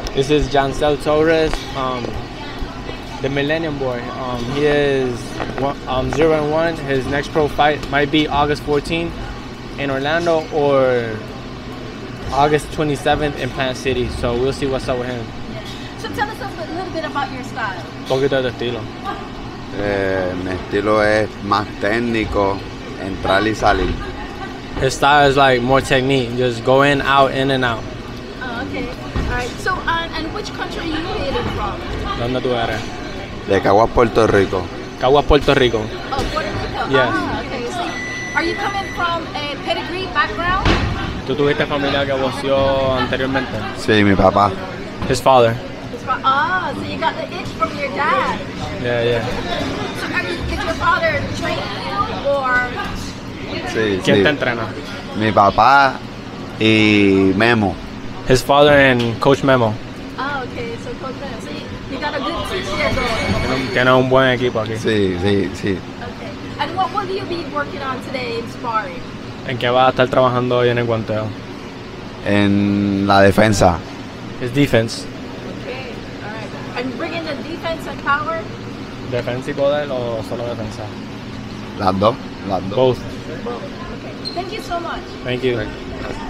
This is Jancel Torres, the Millennium Boy. He is 0-1. His next pro fight might be August 14th in Orlando or August 27th in Plant City. So we'll see what's up with him. So tell us a little bit about your style. Un poquito de estilo. Mi estilo es más técnico, entrar y salir. His style is like more technique. Just go in, out, in and out. Oh, okay. All right. So, and which country are you hated from? ¿Dónde tú eres? De Caguas, Puerto Rico. Caguas, Puerto Rico. Oh, Puerto Rico. Yes. Ah, okay. So, are you coming from a pedigree background? ¿Tú tuviste familia que boxeó anteriormente? Sí, mi papá. His father. Ah, so you got the itch from your dad. Yeah. So, did your father train you or? Sí, ¿Quién sí. te entrena? Mi papá y Memo. His father and Coach Memo. Ah, okay. So, Coach Memo. So you got a good teacher going. Tiene un buen equipo aquí. Sí. Okay. And what will you be working on today in sparring? ¿En qué vas a estar trabajando hoy en el guanteo? En la defensa. His defense. Okay. All right. And bringing the defense and power? ¿Defensa y poder o solo defensa? Las dos. Both. Okay. Thank you so much. Thank you.